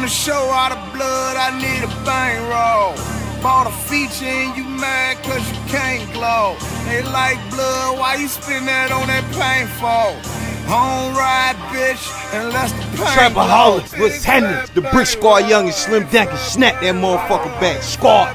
wanna show all the blood, I need a bankroll. Bought a feature and you mad cause you can't glow. They like blood, why you spend that on that painful? Home ride, bitch, unless the pain Trapaholics, what's happening? The Brick Squad, Young and Slim Dank, and snap that motherfucker back. Squad.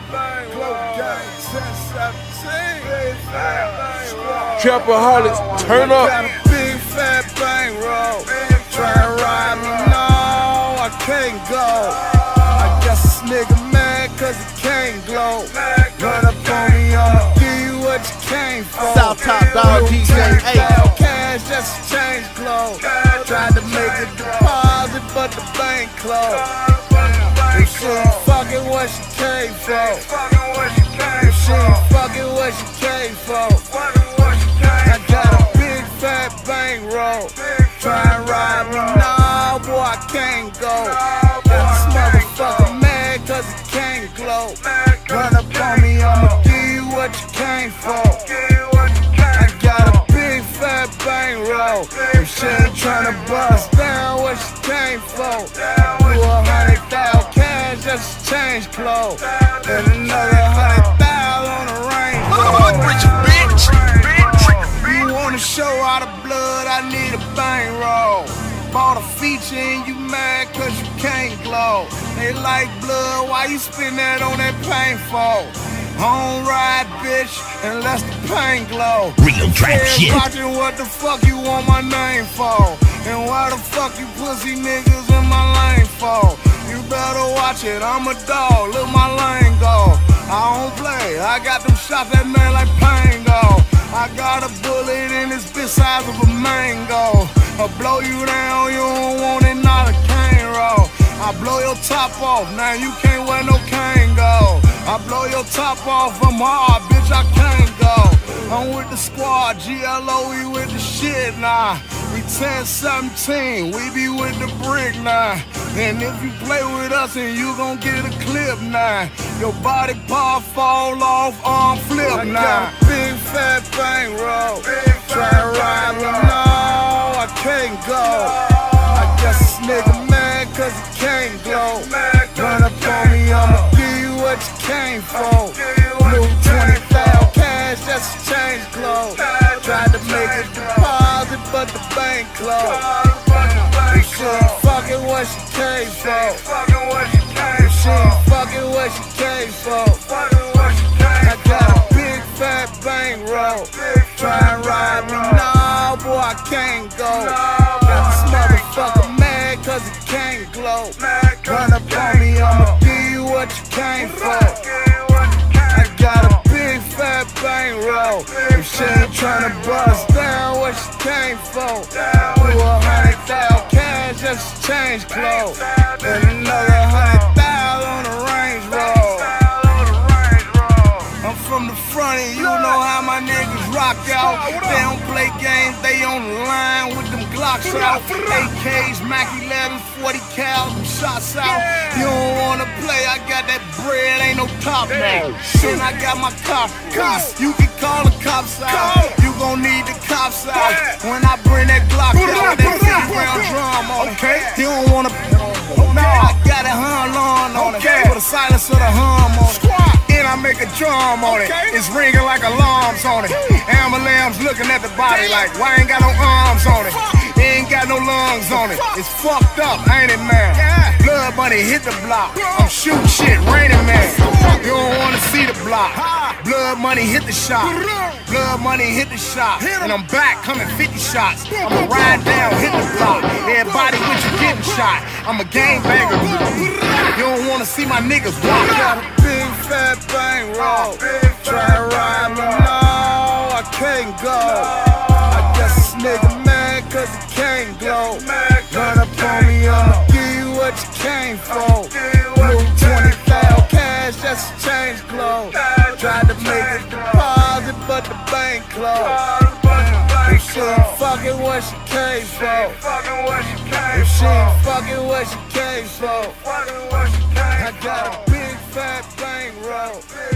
Trapaholics, turn up. Got a big fat bankroll. Try to ride me, no, I can't go. I guess this nigga mad cause he can't glow. Run up on me, I'ma give you what you came for. South Top Dog DJ, hey. Cash just to change clothes. Tried to make a deposit, but the bank closed. If she ain't fucking what she came for. If she ain't fucking what she came for. I got a big fat bankroll. Try and ride me, nah, boy, I can't go. Got this motherfucker mad cause he can't glow. Run up on me, I'ma give you what you came for. I got a big fat bankroll. If she ain't tryna bust down what she came for. Do 100,000 cash just to change clothes. And another 100,000 on the Range Rover. You wanna show all the blood, I need a bankroll. Bought a feature and you mad cause you can't glow. They like blood, why you spend that on that painful? Home ride, bitch, unless the pain glow. Real trap shit. Watching what the fuck you want my name for. And why the fuck you pussy niggas in my lane for? You better watch it, I'm a dog, look my lane go. I don't play, I got them shots that man like Pango. I got a bullet in this bitch size of a mango. I blow you down, you don't want it, not a cane roll. I blow your top off, now you can't wear no Kango. I blow your top off, I'm hard, bitch, I can't go. I'm with the squad, GLO, we with the shit now. We 10-17, we be with the brick now. And if you play with us, and you gon' get a clip now. Your body part fall off, arm flip now. I got a big fat bankroll. Try to ride me, no, I can't go. I guess this nigga mad cause he can't glow. Run up on me, I'ma give you what you came for. Blue 20,000 cash just to change clothes. Tried to make a deposit, but the bank closed. If she ain't fucking what she came for. If she ain't fucking what she came for. I got a big fat bankroll. Try and ride me, nah, boy, I can't go. Got this motherfucker mad cause he can't glow. Run up on me, I'ma give you what you came for. I got a big fat bankroll. If she ain't tryna bust down what she came for. Do 100,000 cash just to change clothes. And another 100,000 on the Range Rover. I'm from the front and you know how my niggas rock out. They don't play games, they on the line with them Glocks out. AKs, Mac 11s, 40 cal, them shots out. You don't wanna play, I got that bread, ain't no top now. Then I got my cops. You can call the cops out. You gon' need the cops out. When I bring that Glock out, that 50-round drum on it. You don't wanna, no, I got a hum on it. With a silence of the hum on it. And I make a drum on it. It's ringing like alarms on it. Ambulance looking at the body like, why ain't got no arms on it? Ain't got no lungs on it. It's fucked up, ain't it, man? Blood money hit the block. I'm shooting shit, raining man. You don't wanna see the block. Blood money hit the shot. Blood money hit the shot. And I'm back coming 50 shots. I'ma ride down, hit the block. Everybody with you getting shot. I'm a gangbanger. You don't wanna see my niggas walk. Got a big fat bankroll. Try to ride me, no, I can't go. I guess this nigga mad cause he can't glow. Run up on me, I'ma give you what you came for. Blue 20,000 cash just to change clothes. Tried to make a deposit, but the bank closed. If she ain't fucking what she came for. If she ain't fucking what she came for. I got a big fat bankroll.